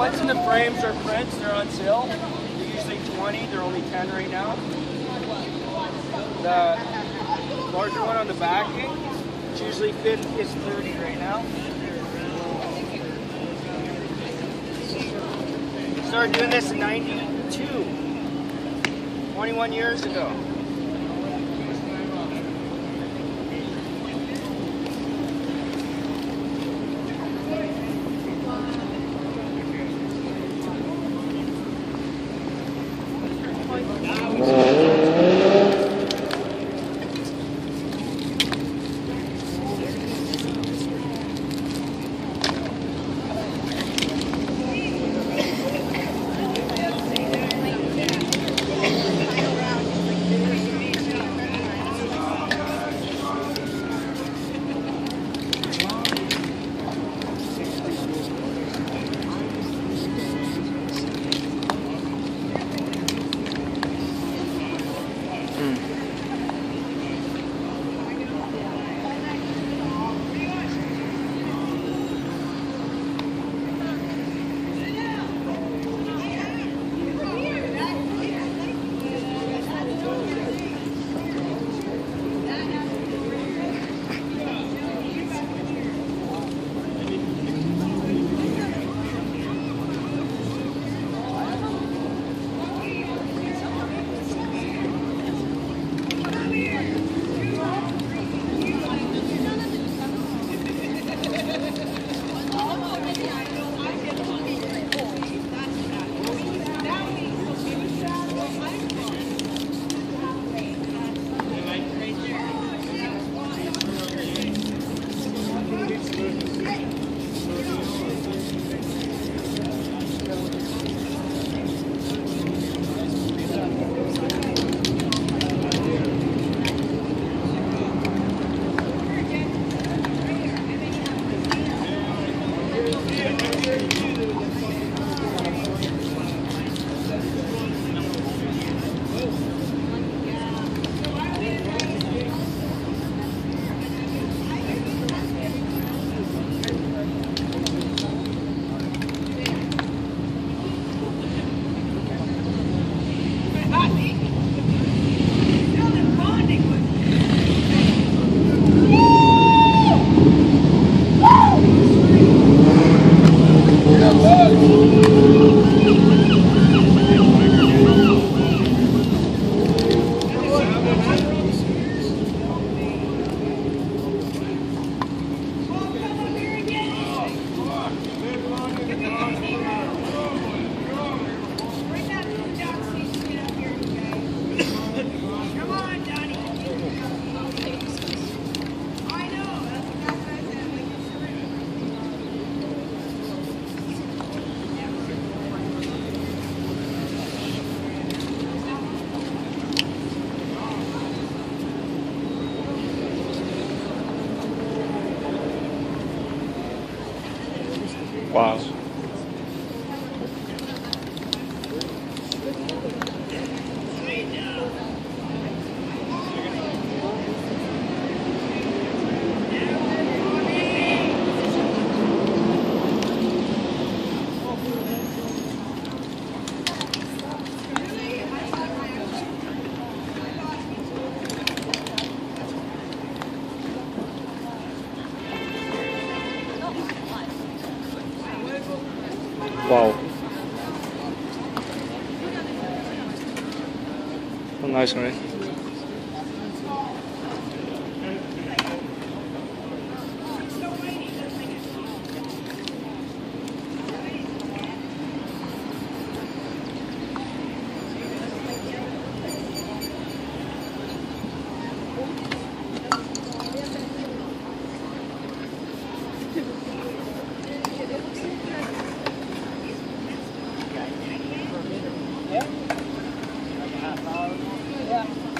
ones in the frames are prints. They're on sale. They're usually 20. They're only 10 right now. The larger one on the backing, it's usually 50. It's 30 right now. Started doing this in 92, 21 years ago. Wow. Wow. Oh, nice, right? Yeah.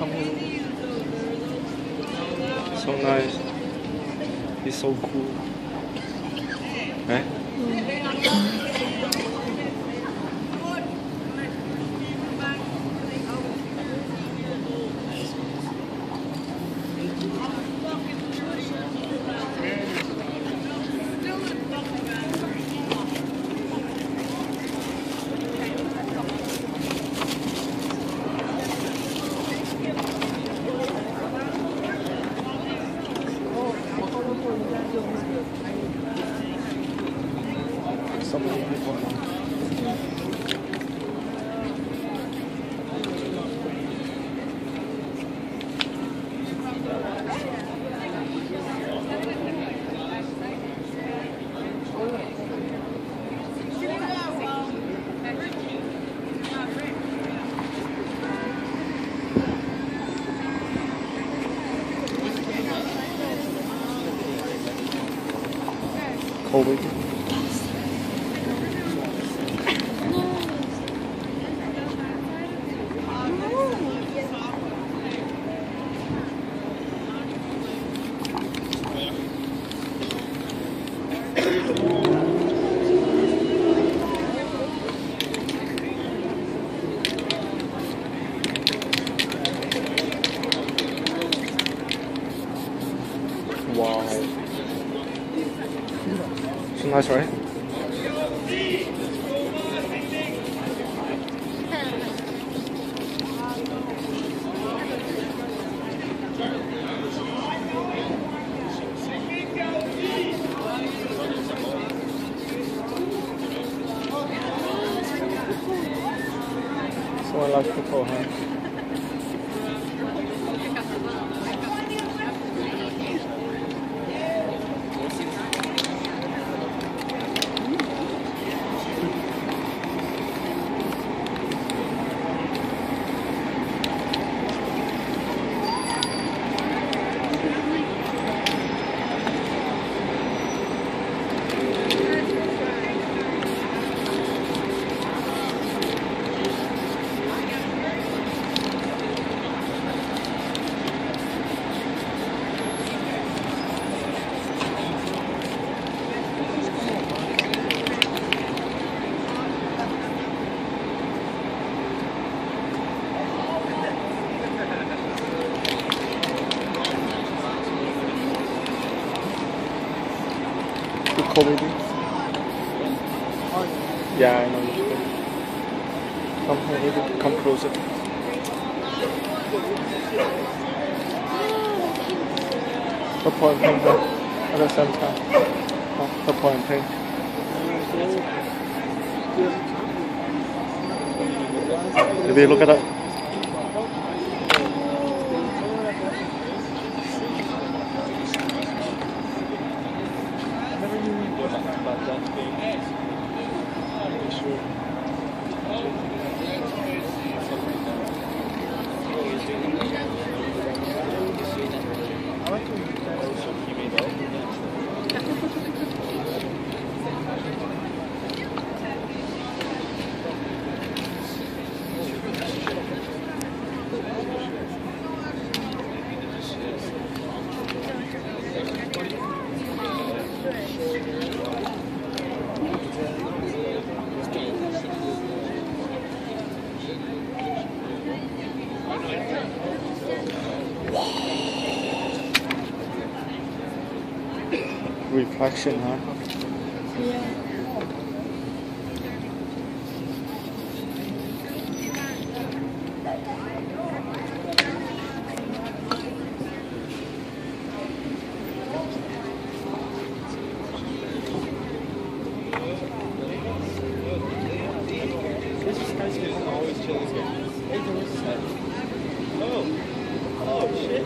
come here. So nice. It's so cool. Right? So many people now. COVID. Wow. So nice, right? So I like football, huh? You call me? Yeah, I know you should. Come here, baby. Come closer. The point thing, huh? At the same time. Oh, the point thing. Maybe look at that. Reflection, huh? Yeah. Oh shit.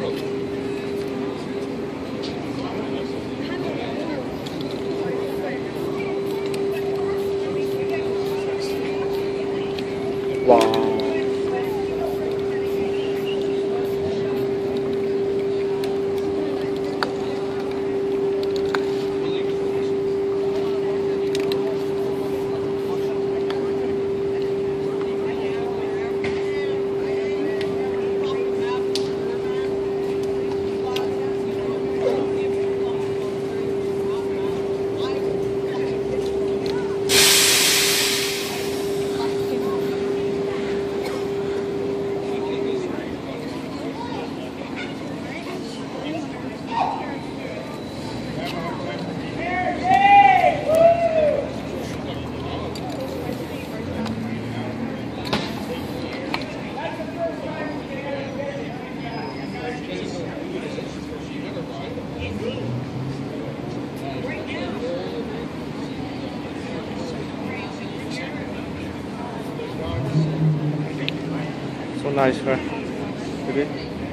nice, right? Maybe?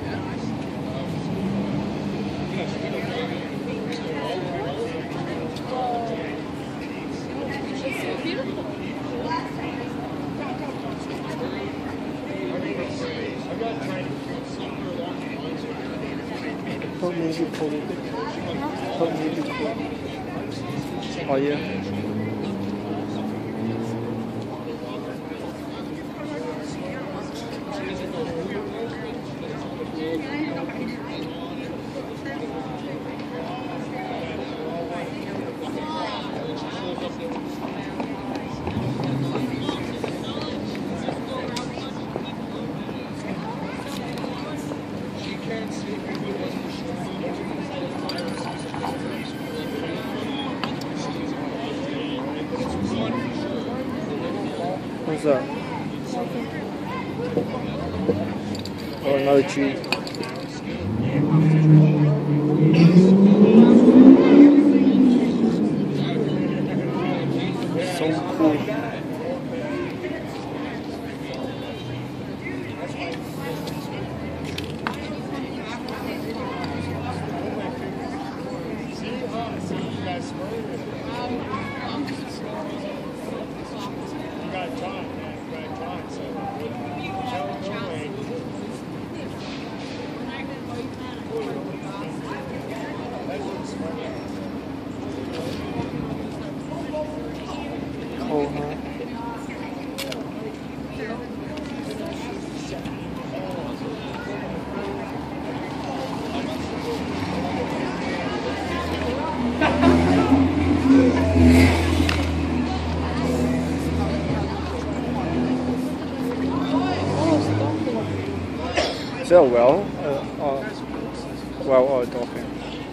Help me to pull it. Help me to pull. Oh yeah. What's that? Oh, another tree. So cool. Cool, huh? Is that a well? Well or a dolphin?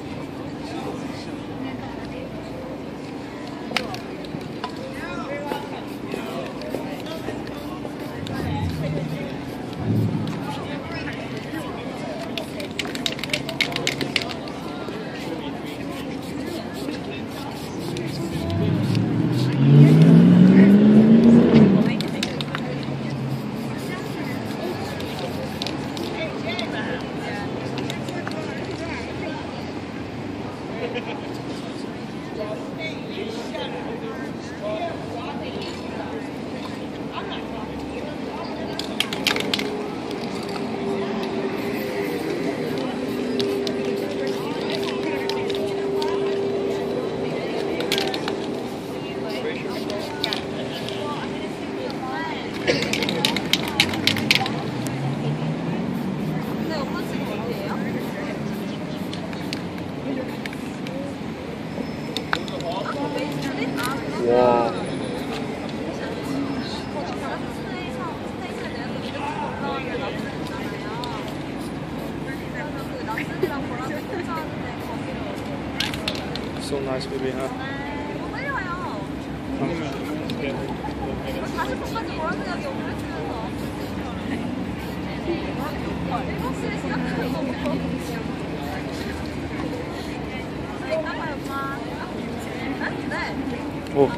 와. So nice, baby, huh? 다시 끝까지 보란 생각이 없으면서 일곱시에 시작하는 거부터 이따가요 오빠 네? 오.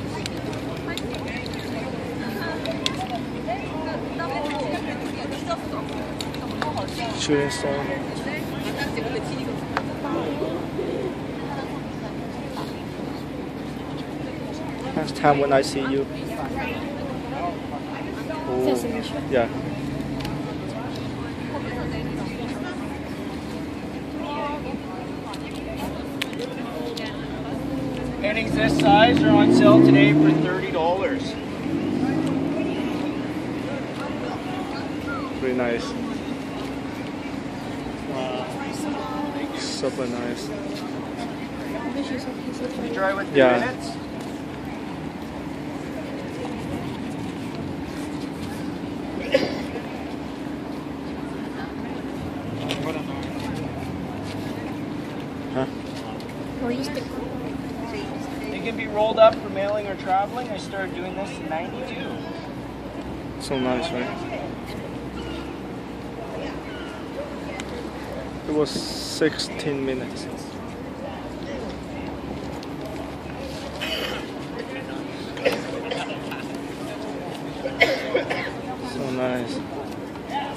Shooting star. Next time when I see you. Oh, yeah. Paintings this size are on sale today for $30. Pretty nice. Super nice. You dry with 3 Yeah. minutes? Huh? They can be rolled up for mailing or traveling. I started doing this in '92. So nice, right? It was 16 minutes. So nice.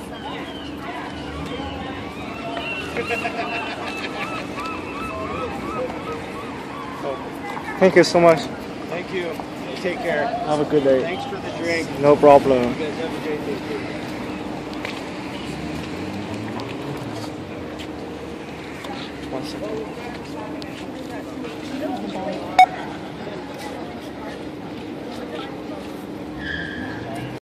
Thank you so much. Thank you. Take care. Have a good day. Thanks for the drink. No problem. You guys have a great day. One second.